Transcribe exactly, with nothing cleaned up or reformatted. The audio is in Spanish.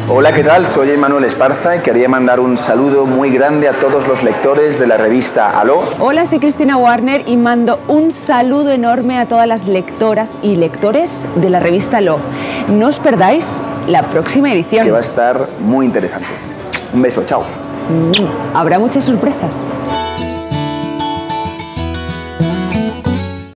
Hola, ¿qué tal? Soy Emmanuel Esparza y quería mandar un saludo muy grande a todos los lectores de la revista Aló. Hola, soy Cristina Warner y mando un saludo enorme a todas las lectoras y lectores de la revista Aló. No os perdáis la próxima edición. Que va a estar muy interesante. Un beso, chao. Habrá muchas sorpresas.